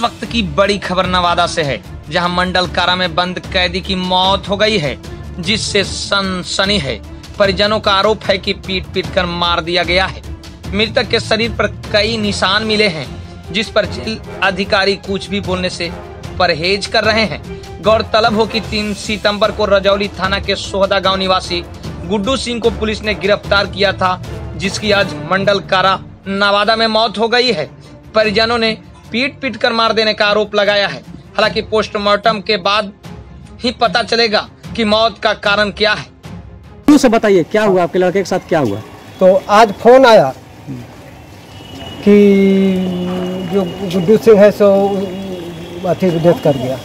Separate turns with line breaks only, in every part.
वक्त की बड़ी खबर नवादा से है, जहां मंडल कारा में बंद कैदी की मौत हो गई है, जिससे सनसनी है। परिजनों का आरोप है कि पीट पीट कर मार दिया गया है। मृतक के शरीर पर कई निशान मिले हैं, जिस पर जेल अधिकारी कुछ भी बोलने से परहेज कर रहे हैं। गौरतलब हो कि 3 सितंबर को रजौली थाना के सोहदा गांव निवासी गुड्डू सिंह को पुलिस ने गिरफ्तार किया था, जिसकी आज मंडल कारा नवादा में मौत हो गई है। परिजनों ने पीट पीट कर मार देने का आरोप लगाया है। हालांकि पोस्टमार्टम के बाद ही पता चलेगा कि मौत का कारण क्या है।
से बताइए क्या हुआ, आपके लड़के के साथ क्या हुआ?
तो आज फोन आया कि जो गुड्डू सिंह है सो अथी डेथ कर गया।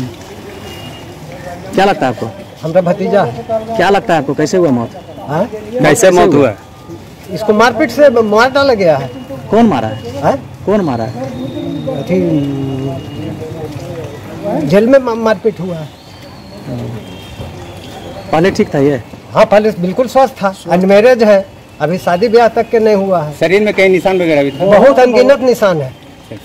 क्या लगता है आपको?
हमारा भतीजा है।
क्या लगता है आपको, कैसे हुआ मौत?
कैसे मौत हुआ? इसको मारपीट से मार डाला गया है।
कौन मारा है? कौन मारा है?
अथी जेल में मारपीट हुआ है।
पहले ठीक था ये?
हाँ, पहले बिल्कुल स्वस्थ था। अनमैरेज है, अभी शादी ब्याह तक के नहीं हुआ है।
शरीर में कई निशान वगैरह भी था?
बहुत अनगिनत निशान है,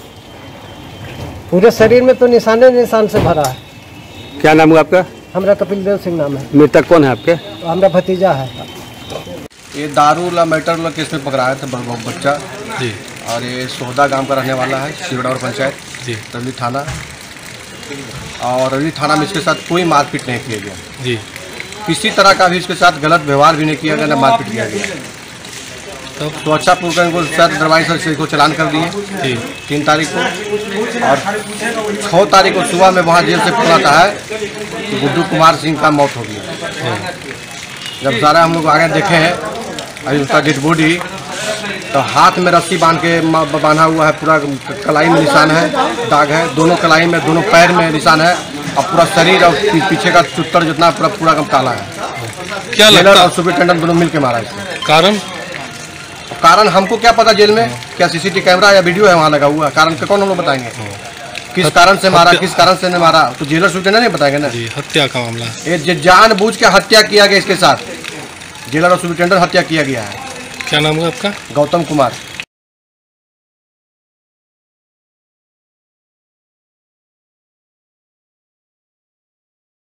पूरे शरीर में तो निशान से भरा है।
क्या नाम हुआ आपका?
हमारा कपिल देव सिंह नाम है।
मृतक कौन है आपके?
हमारा भतीजा है।
ये दारू मैटर केस में पकड़ाया था बच्चा जी, और ये सोहदा गांव का रहने वाला है, शिवड़ा और पंचायत जी, रजौली थाना। और रजौली थाना में इसके साथ कोई मारपीट नहीं किया गया जी, किसी तरह का भी इसके साथ गलत व्यवहार भी नहीं किया गया, न मारपीट किया गया। तो अच्छा पूर्वक इनको शायद दरवाजे से इसको चलान कर दिए 3 तारीख को, और 6 तारीख को सुबह में वहाँ जेल से फोन आता है कि गुड्डू कुमार सिंह का मौत हो गया। जब सारा हम लोग आगे देखे हैं अभी उसका डेड बॉडी, तो हाथ में रस्सी बांधा हुआ है, पूरा कलाई में निशान है, दाग है, दोनों कलाई में, दोनों पैर में निशान है, और पूरा शरीर और पीछे का चुत्तर जितना पूरा काला है। क्या लगता है? और सुपरिटेंडेंट दोनों मिल के मारा इसको। कारण हमको क्या पता, जेल में क्या सीसीटीवी कैमरा या वीडियो है वहाँ लगा हुआ, कारण का कौन हम लोग बताएंगे? किस कारण से मारा, किस कारण से नहीं मारा, तो जेलर सुपरिटेंडेंट नहीं बताएंगे ना।
हत्या का मामला,
ये जानबूझ के हत्या किया गया, इसके साथ जेलर और सुपरिटेंडेंट हत्या किया गया है।
क्या नाम है आपका?
गौतम कुमार।